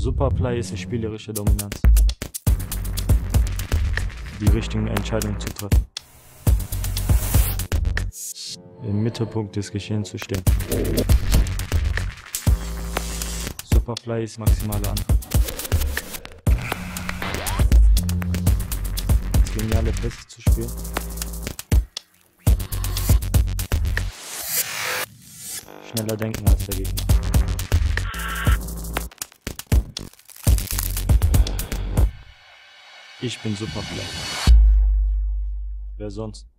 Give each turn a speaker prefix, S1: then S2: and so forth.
S1: Superfly ist die spielerische Dominanz. Die richtigen Entscheidungen zu treffen. Im Mittelpunkt des Geschehens zu stehen. Superfly ist maximale Antrieb. Das geniale Pässe zu spielen. Schneller denken als der Gegner. Ich bin Superfly. Wer sonst?